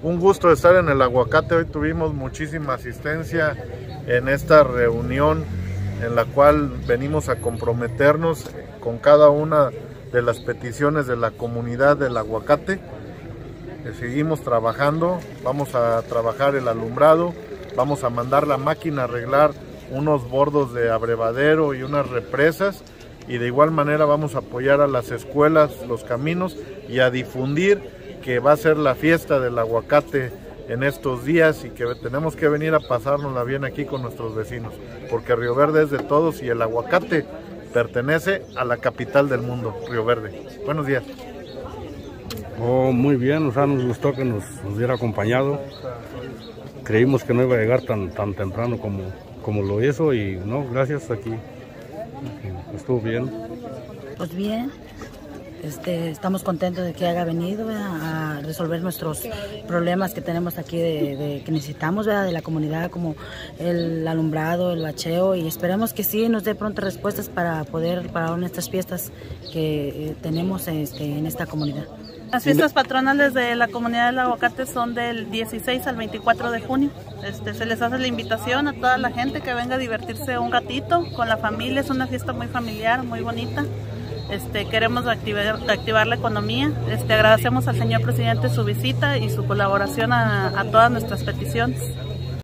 Un gusto estar en el Aguacate. Hoy tuvimos muchísima asistencia en esta reunión en la cual venimos a comprometernos con cada una de las peticiones de la comunidad del Aguacate. Seguimos trabajando, vamos a trabajar el alumbrado, vamos a mandar la máquina a arreglar unos bordos de abrevadero y unas represas, y de igual manera vamos a apoyar a las escuelas, los caminos, y a difundir que va a ser la fiesta del Aguacate en estos días y que tenemos que venir a pasárnosla bien aquí con nuestros vecinos, porque Río Verde es de todos y el Aguacate pertenece a la capital del mundo, Río Verde. Buenos días. Oh, muy bien, o sea, nos gustó que nos hubiera acompañado. Creímos que no iba a llegar tan temprano como lo hizo, y no, gracias, aquí estuvo bien. Pues bien, estamos contentos de que haya venido a resolver nuestros problemas que tenemos aquí, que necesitamos, ¿verdad?, de la comunidad, como el alumbrado, el bacheo, y esperemos que sí nos dé pronto respuestas para poder parar estas fiestas que tenemos en esta comunidad. Las fiestas patronales de la comunidad del Aguacate son del 16 al 24 de junio. Se les hace la invitación a toda la gente que venga a divertirse un ratito con la familia. Es una fiesta muy familiar, muy bonita. Queremos activar la economía. Agradecemos al señor presidente su visita y su colaboración a todas nuestras peticiones.